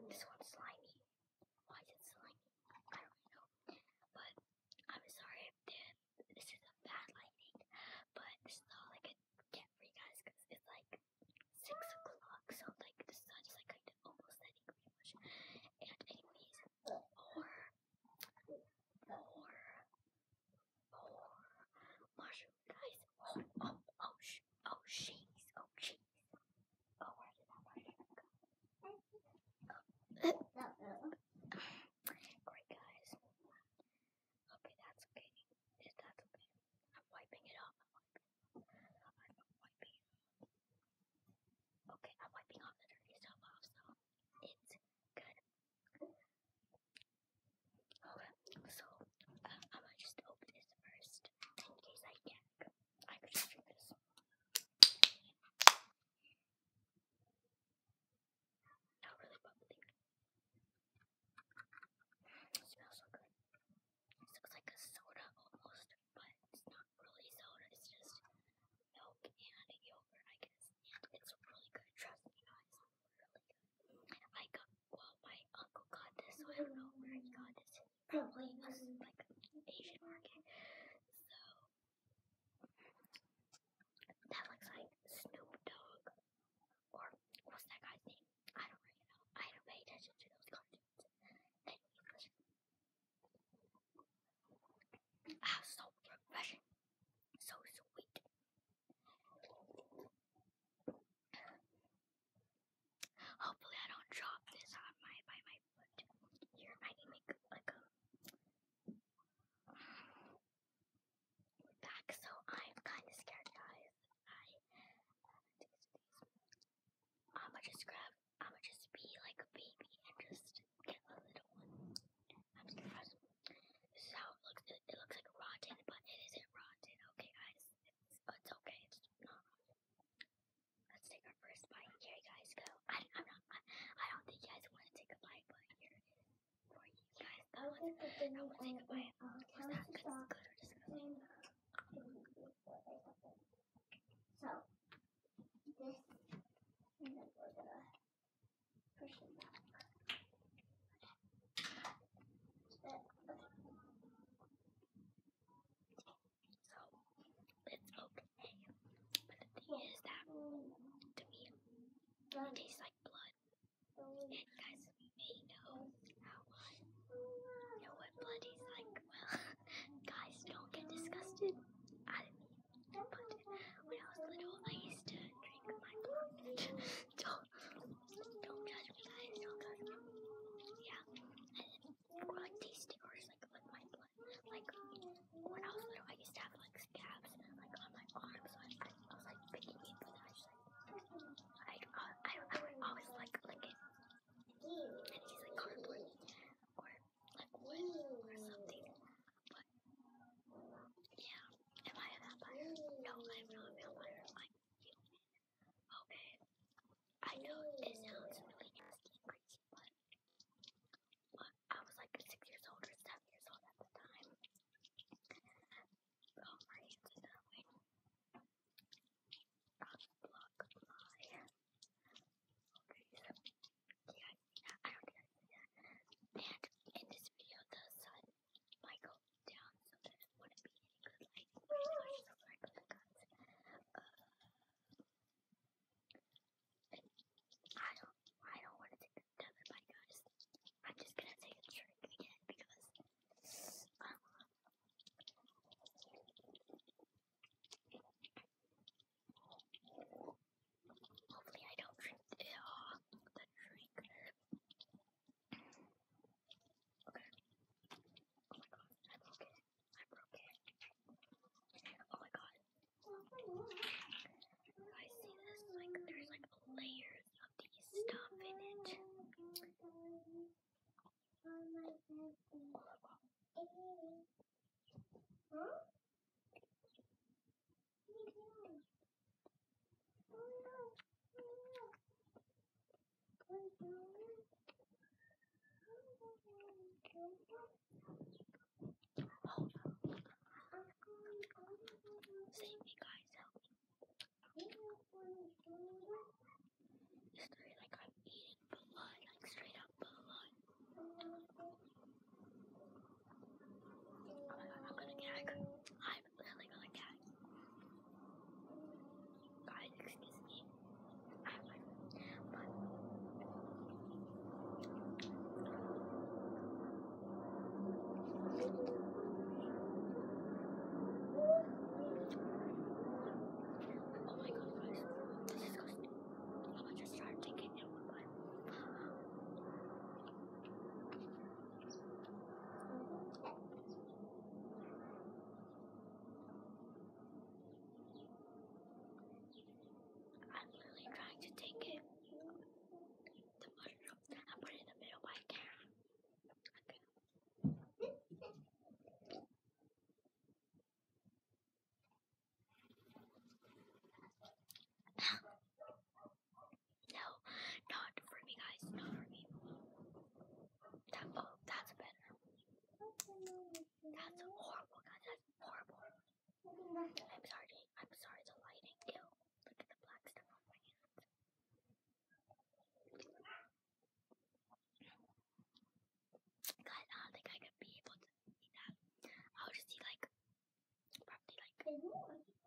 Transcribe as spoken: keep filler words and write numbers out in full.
This one's slimy. Why is it slimy? I don't know. But I'm sorry if this is a bad lighting. But this is all I can get for you guys because it's like six o'clock. So like the sun is like kind of almost setting pretty much. And anyways, more, more, more mushroom, guys. Oh, oh, oh, sh oh, jeez, oh, jeez. Oh, where did that mushroom go? Great, guys. Okay, that's okay. If that's okay, I'm wiping it off. I'm wiping, I'm wiping it off. Okay, I'm wiping off the dirty stuff off, so it's good. Okay, so uh, I'm gonna just open this first in case I gag. I could just drink this. Not really bubbly. It smells so good. It looks like a soda almost, but it's not really soda. It's just milk and yogurt, I guess. And it's really good. Trust me, guys. Really good. I got, well, my uncle got this, so I don't know where he got this. Probably a, like Asian market. So that looks like Snoop Dogg, or what's that guy's name? I don't really know. I don't pay attention to those cartoons. Anyways, ah, so refreshing, so sweet. Hopefully, I don't drop this on my by my foot. Here, I can make like a back, so I'm kind of scared, guys. I I'ma just grab. I'ma just be like a baby and just get a little one. I'm scared. This is how it looks. It, it looks like rotten, but it isn't rotten. Okay, guys. It's it's okay. It's not rotten. Let's take our first bite. Here you guys go. I I'm not. I, I don't think you guys want to take a bite, but here it is for you guys. I want to take a bite. Was that good? Good or disgusting? So this, and then we're gonna push it back. So it's okay. But the thing is that to me, it tastes like blood. And guys may know how I know what blood tastes like. Well, guys, don't get disgusted out of me. But when I was little, I used to drink my blood. don't, don't judge me, guys. Don't judge me. Yeah. Or like taste it, or it's like like my blood. Like when I was little, I used to have like scabs like on my arms. So I, I, I was like picking it, but I just like I, I, I would always like lick it. And it's like cardboard or like wood or something. But yeah, am I a vampire? No, I'm not a vampire. I'm human. Okay. I know it sounds really nasty and crazy, but, but I was like six years old or seven years old at the time. Oh, my hands is that way. I'll just block my. Okay. Yeah, I don't think I see that. And in this video, the sun might go down, so that it wouldn't be any good lighting. So I just sorry for that, guys. Uh, I don't, I don't want to take another bite, guys. I'm just gonna take a drink again because um, hopefully I don't drink the, uh, the drink. Okay. Oh my god, I broke it. I broke it. Oh my god. I see this, like, there's like layers of these stuff in it. Oh my god. Hold on. Save me, guys. Help me. It's really like I'm eating blood, like straight up blood. There's more.